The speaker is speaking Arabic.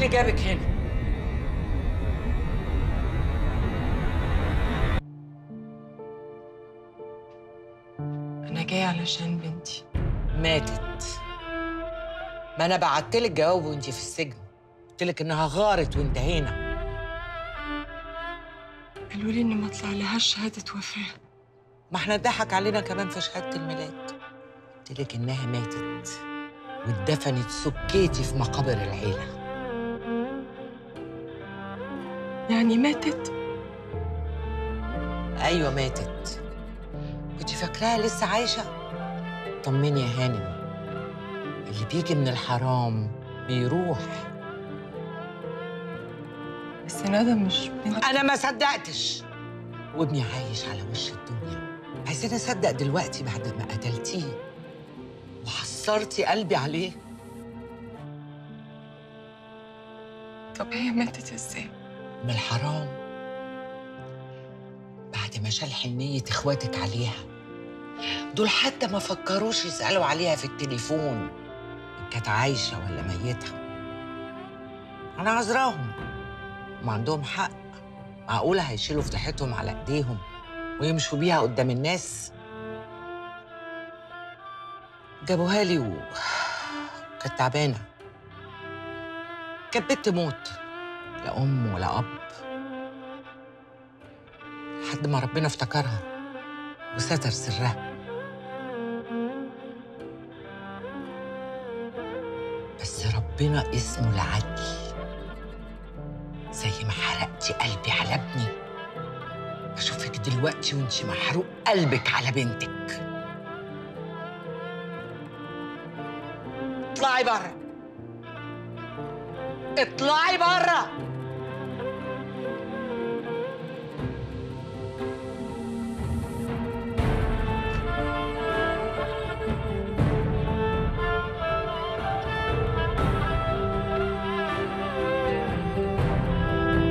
جابك هنا؟ أنا جاية علشان بنتي ماتت. ما أنا بعتلك جواب وأنتي في السجن، قلتلك إنها غارت وانتهينا. قالوا لي إن ما طلع لهاش شهادة وفاة. ما احنا اتضحك علينا كمان في شهادة الميلاد. قلتلك إنها ماتت واتدفنت سكيتي في مقابر العيلة. يعني ماتت؟ أيوة ماتت. كنتي فاكراها لسه عايشة؟ طمني يا هانم، اللي بيجي من الحرام بيروح. بس ندى مش بنتي. أنا ما صدقتش، وابني عايش على وش الدنيا. عايزين أصدق دلوقتي بعد ما قتلتيه وحصرتي قلبي عليه؟ طب هي ماتت ازاي؟ من الحرام، بعد ما شال حنية إخواتك عليها. دول حتى ما فكروش يسألوا عليها في التليفون إن كانت عايشة ولا ميتة. أنا عذراهم، ما عندهم حق. معقولة هيشيلوا فضيحتهم على إيديهم ويمشوا بيها قدام الناس؟ جابوها لي كانت تعبانة، كانت بنت موت، لا أم ولا أب، لحد ما ربنا افتكرها وستر سرها. بس ربنا اسمه العدل. زي ما حرقتي قلبي على ابني، أشوفك دلوقتي وانتي محروق قلبك على بنتك. اطلعي بره، اطلعي بره.